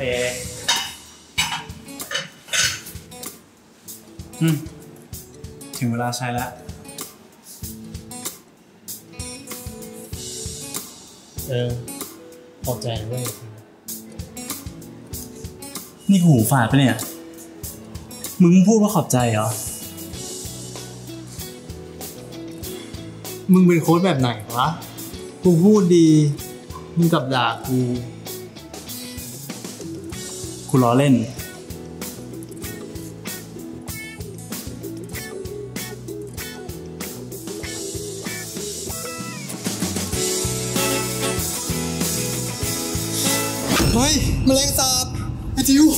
ถึงเวลาใช้แล้วขอบใจเว้ยนี่หูฝาดปะเนี่ยมึงพูดว่าขอบใจเหรอมึงเป็นโค้ชแบบไหนวะกูพูดดีมึงกลับด่ากูล้อเล่นเฮ้ยแมลงสาบไอ้จิว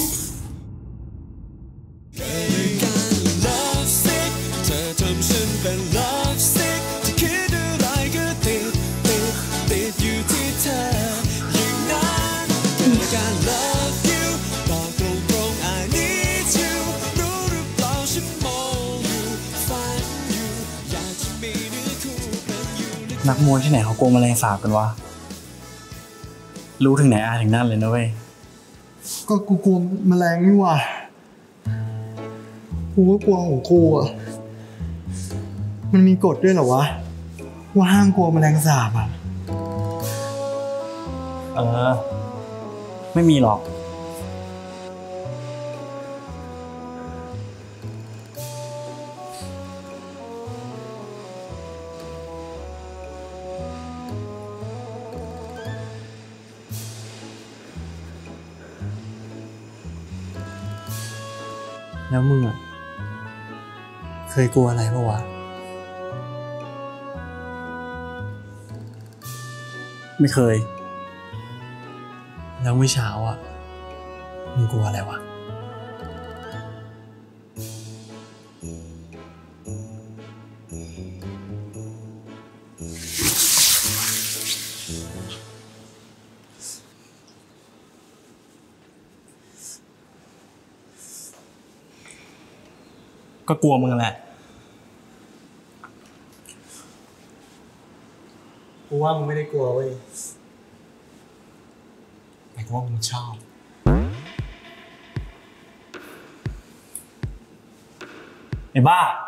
นักมวยที่ไหนเขาโกงแมลงสาบกันวะรู้ถึงไหนถึงนั่นเลยนะเว้ยก็กูกลัวแมลงนี่ว่ะกูก็กลัวของกูอ่ะมันมีกฎด้วยเหรอวะว่าห้ามกลัวแมลงสาบอ่ะไม่มีหรอกแล้วมึงอ่ะเคยกลัวอะไรปะวะไม่เคยแล้วเมื่อเช้าอ่ะมึงกลัวอะไรวะก็กลัวมึงแหละกูว่ามึงไม่ได้กลัวเว้ยแต่กูว่ามึงชอบไอ้บ้า